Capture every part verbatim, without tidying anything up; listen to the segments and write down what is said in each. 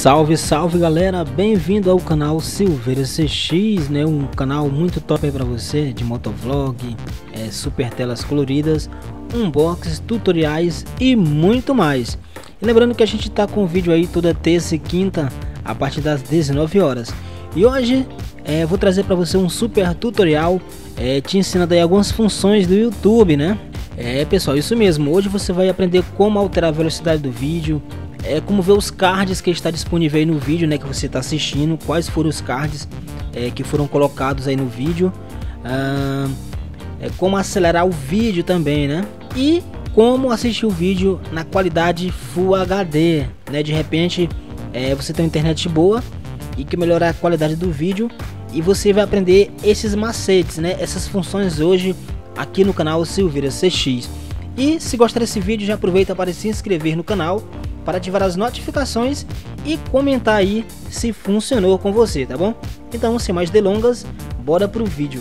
Salve, salve galera, bem-vindo ao canal Silveira C X, né? Um canal muito top aí pra você, de motovlog, é, super telas coloridas, unboxings, tutoriais e muito mais. E lembrando que a gente tá com vídeo aí toda terça e quinta a partir das dezenove horas. E hoje é, vou trazer para você um super tutorial é, te ensinando aí algumas funções do YouTube, né? É pessoal, isso mesmo, hoje você vai aprender como alterar a velocidade do vídeo, é, como ver os cards que está disponível aí no vídeo, né, que você está assistindo, quais foram os cards é, que foram colocados aí no vídeo, ah, é, como acelerar o vídeo também, né, e como assistir o vídeo na qualidade Full H D, né, de repente é, você tem uma internet boa e quer melhorar a qualidade do vídeo e você vai aprender esses macetes, né, essas funções hoje aqui no canal Silveira C X. E se gostar desse vídeo, já aproveita para se inscrever no canal, para ativar as notificações e comentar aí se funcionou com você, tá bom? Então, sem mais delongas, bora pro vídeo.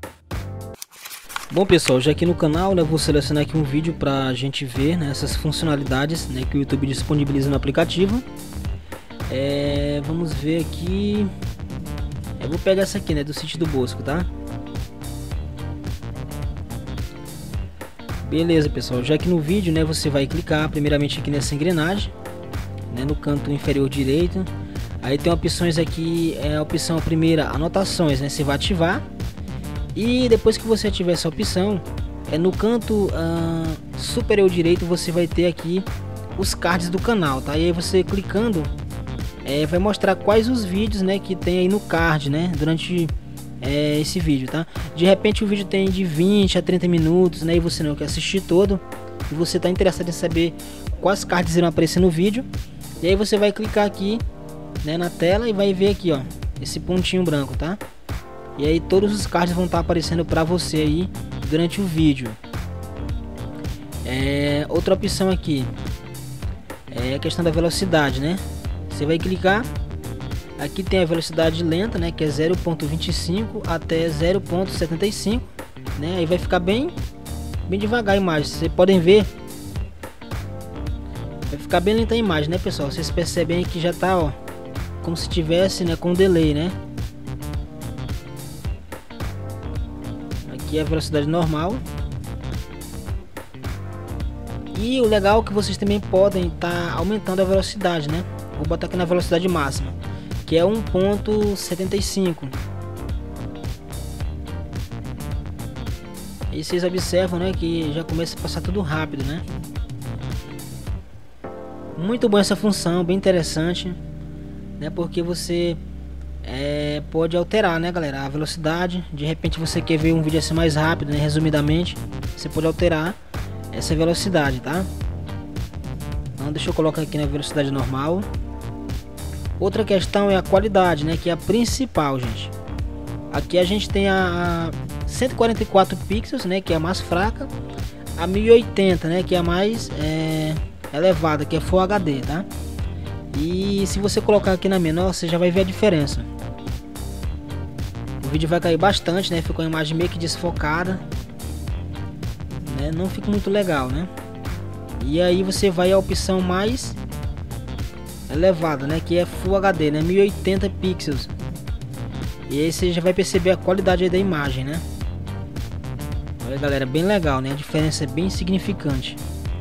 Bom pessoal, já aqui no canal, né, vou selecionar aqui um vídeo para a gente ver, né, essas funcionalidades, né, que o YouTube disponibiliza no aplicativo. É, vamos ver aqui, eu vou pegar essa aqui, né, do Sítio do Bosco, tá? Beleza pessoal, já aqui no vídeo, né, você vai clicar primeiramente aqui nessa engrenagem, né, no canto inferior direito. Aí tem opções aqui, é a opção primeira, anotações, né, você vai ativar. E depois que você ativar essa opção, é no canto ah, superior direito você vai ter aqui os cards do canal, tá? E aí você clicando, é, vai mostrar quais os vídeos, né, que tem aí no card, né, durante É, esse vídeo, tá? De repente o vídeo tem de vinte a trinta minutos, né? E você não quer assistir todo e você está interessado em saber quais cards irão aparecer no vídeo. E aí você vai clicar aqui, né, na tela e vai ver aqui, ó, esse pontinho branco, tá? E aí todos os cards vão estar aparecendo para você aí durante o vídeo. É, outra opção aqui é a questão da velocidade, né? Você vai clicar. Aqui tem a velocidade lenta, né, que é zero ponto vinte e cinco até zero ponto setenta e cinco, né? Aí vai ficar bem bem devagar a imagem. Vocês podem ver, vai ficar bem lenta a imagem, né, pessoal? Vocês percebem que já tá, ó, como se tivesse, né, com delay, né? Aqui é a velocidade normal. E o legal é que vocês também podem estar tá aumentando a velocidade, né? Vou botar aqui na velocidade máxima, que é um ponto setenta e cinco. E vocês observam, né, que já começa a passar tudo rápido, né? Muito bom essa função, bem interessante, né? Porque você é, pode alterar, né, galera, a velocidade. De repente você quer ver um vídeo assim mais rápido, né? Resumidamente, você pode alterar essa velocidade, tá? Então deixa eu colocar aqui na velocidade normal. Outra questão é a qualidade, né, que é a principal, gente. Aqui a gente tem a cento e quarenta e quatro pixels, né, que é a mais fraca, a mil e oitenta, né, que é a mais é, elevada, que é Full H D, tá? E se você colocar aqui na menor, você já vai ver a diferença. O vídeo vai cair bastante, né? Ficou a imagem meio que desfocada, né? Não fica muito legal, né? E aí você vai à opção mais elevada, né, que é Full H D, né, mil e oitenta pixels. E aí você já vai perceber a qualidade aí da imagem, né? Olha galera, bem legal, né? A diferença é bem significante.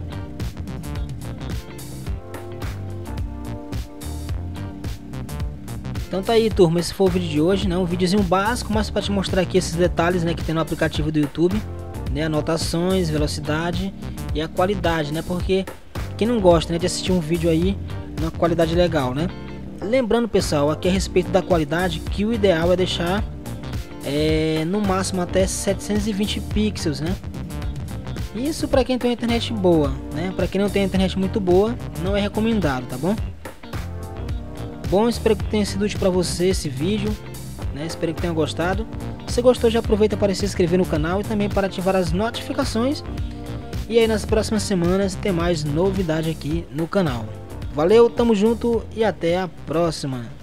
Então tá aí, turma, esse foi o vídeo de hoje, né? Um videozinho básico, mas para te mostrar aqui esses detalhes, né, que tem no aplicativo do YouTube, né? Anotações, velocidade e a qualidade, né? Porque quem não gosta, né, de assistir um vídeo aí uma qualidade legal, né? Lembrando pessoal, aqui a respeito da qualidade, que o ideal é deixar é, no máximo até setecentos e vinte pixels, né? Isso para quem tem uma internet boa, né? Para quem não tem internet muito boa, não é recomendado, tá bom? Bom, espero que tenha sido útil para você esse vídeo, né? Espero que tenha gostado. Se gostou, já aproveita para se inscrever no canal e também para ativar as notificações. E aí nas próximas semanas tem mais novidade aqui no canal. Valeu, tamo junto e até a próxima.